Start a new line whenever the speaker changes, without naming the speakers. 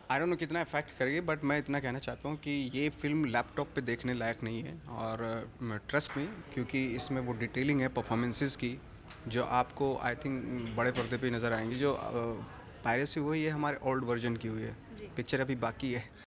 I don't know कितना effect करेगी, but मैं इतना कहना चाहता हूँ कि ये फ़िल्म लैपटॉप पे देखने लायक नहीं है। और ट्रस्ट में, क्योंकि इसमें वो डिटेलिंग है परफॉर्मेंसेस की, जो आपको आई थिंक बड़े पर्दे पे नज़र आएंगी। जो पायरेसी हुई है हमारे ओल्ड वर्जन की हुई है।
जी।
पिक्चर अभी बाकी है।